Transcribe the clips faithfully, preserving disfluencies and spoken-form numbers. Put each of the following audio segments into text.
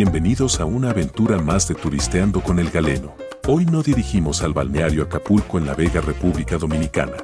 Bienvenidos a una aventura más de Turisteando con el Galeno. Hoy nos dirigimos al balneario Acapulco en La Vega, República Dominicana.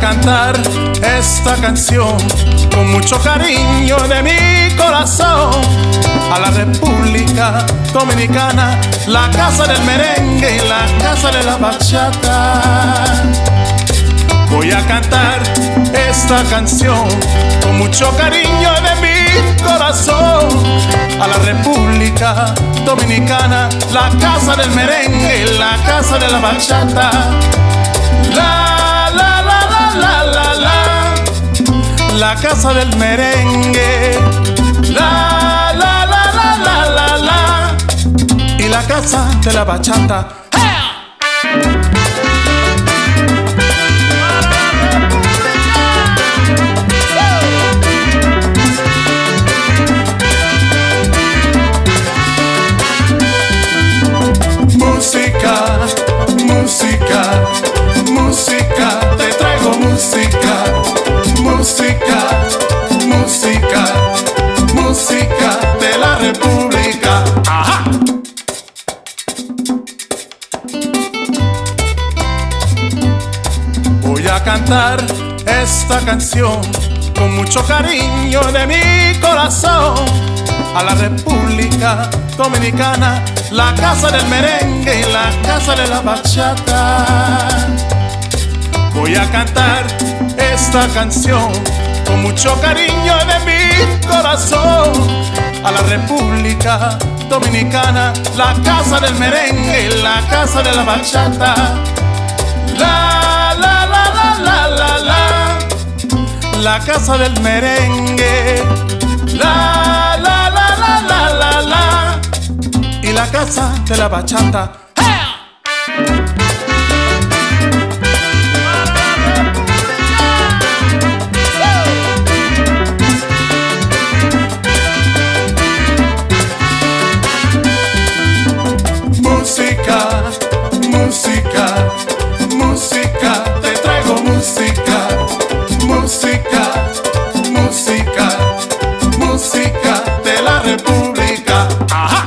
cantar esta canción con mucho cariño de mi corazón a la República Dominicana, la casa del merengue y la casa de la bachata. Voy a cantar esta canción con mucho cariño de mi corazón a la República Dominicana, la casa del merengue y la casa de la bachata. La, la, la, la, la, la, la, la casa del merengue. La, la, la, la, la, la, la, y la casa de la bachata. Música, música, música, te traigo música, música, música, música de la República. ¡Ajá! Voy a cantar esta canción con mucho cariño de mi corazón a la República Dominicana, la casa del merengue y la casa de la bachata. Voy a cantar esta canción con mucho cariño de mi corazón a la República Dominicana, la casa del merengue y la casa de la bachata. La, la, la, la, la, la, la, la casa del merengue. La, la, la, la, la, la, la, y la casa de la bachata. Música, música, música, te traigo música, música, música, música de la República. ¡Ajá!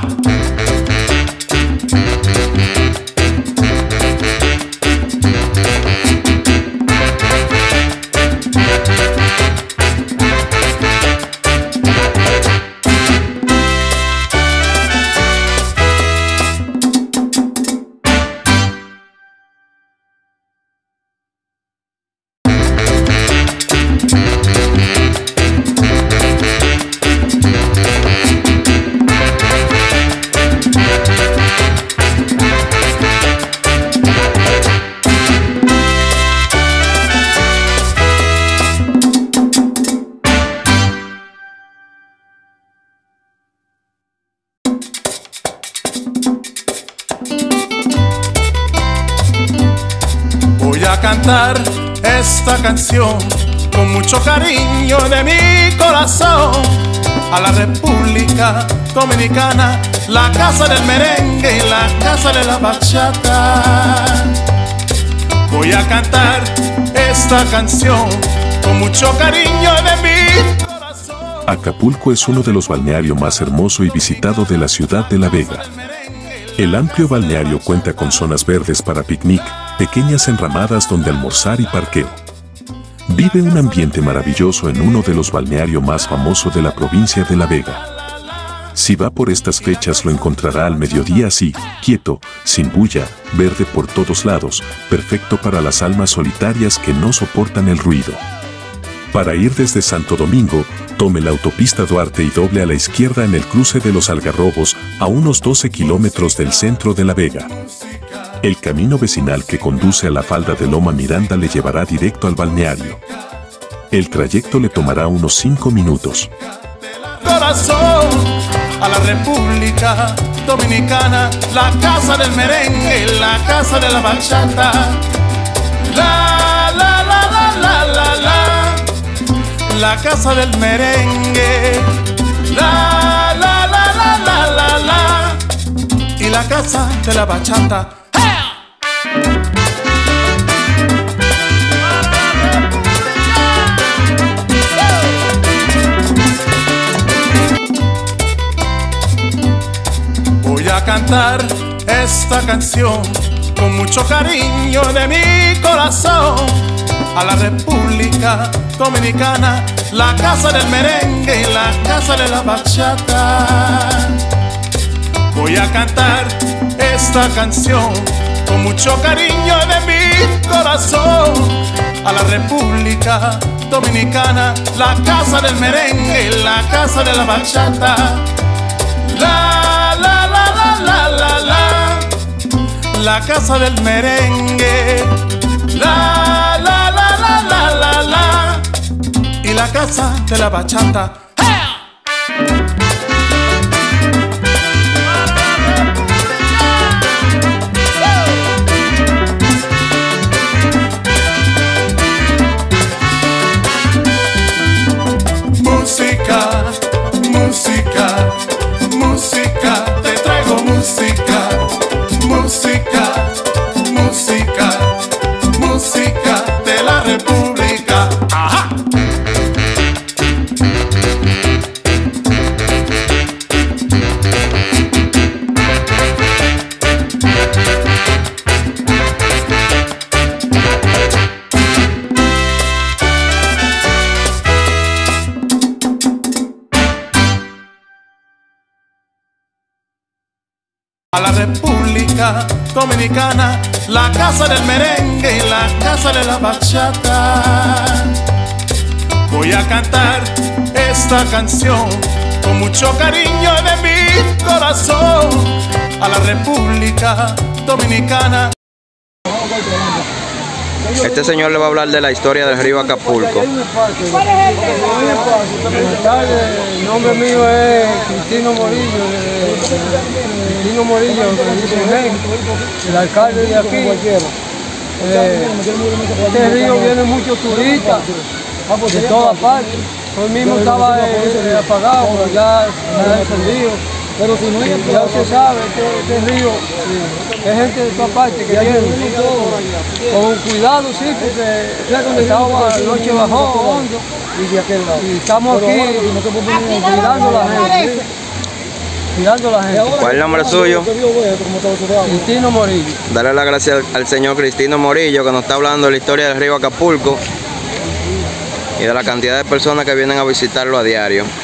Voy a cantar esta canción con mucho cariño de mi corazón a la República Dominicana, la casa del merengue y la casa de la bachata. Voy a cantar esta canción con mucho cariño de mi corazón. Acapulco es uno de los balnearios más hermosos y visitados de la ciudad de La Vega. El amplio balneario cuenta con zonas verdes para picnic, pequeñas enramadas donde almorzar y parqueo. Vive un ambiente maravilloso en uno de los balnearios más famosos de la provincia de La Vega. Si va por estas fechas lo encontrará al mediodía así, quieto, sin bulla, verde por todos lados, perfecto para las almas solitarias que no soportan el ruido. Para ir desde Santo Domingo, tome la autopista Duarte y doble a la izquierda en el cruce de los Algarrobos, a unos doce kilómetros del centro de La Vega. El camino vecinal que conduce a la falda de Loma Miranda le llevará directo al balneario. El trayecto le tomará unos cinco minutos. Corazón a la República Dominicana, la casa del merengue, la casa de la bachata. La, la, la, la, la, la, la, la casa del merengue. La, la, la, la, la, la, la, y la casa de la bachata. Voy a cantar esta canción con mucho cariño de mi corazón a la República Dominicana, la casa del merengue y la casa de la bachata. Voy a cantar esta canción con mucho cariño de mi corazón a la República Dominicana, la casa del merengue y la casa de la bachata. La, la, la, la, la, la, la, la casa del merengue. La, la, la, la, la, la, la, y la casa de la bachata. Música, música, música, te traigo música, música, música, música de la República. ¡Ajá! A la República Dominicana, la casa del merengue y la casa de la bachata. Voy a cantar esta canción con mucho cariño de mi corazón a la República Dominicana. Este señor le va a hablar de la historia del río Acapulco. Buenas tardes, el nombre mío es Cristino Morillo, Cristino Morillo, el alcalde de aquí. Eh, este río viene muchos turistas de todas partes. Hoy mismo estaba eh, apagado, pero ya está encendido. Pero si no, ya usted sabe, este, este río es gente de todas partes que viene con cuidado, sí, porque estaba noche bajó hondo y estamos aquí cuidando a la gente. Cuidando a la gente. ¿Cuál es el nombre suyo? Cristino Morillo. Darle las gracias al, al señor Cristino Morillo que nos está hablando de la historia del río Acapulco y de la cantidad de personas que vienen a visitarlo a diario.